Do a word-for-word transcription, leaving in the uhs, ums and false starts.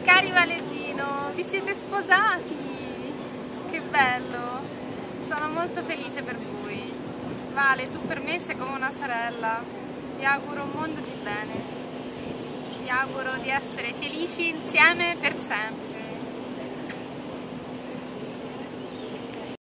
Cari Valentino, vi siete sposati! Che bello! Sono molto felice per voi. Vale, tu per me sei come una sorella. Vi auguro un mondo di bene. Vi auguro di essere felici insieme per sempre.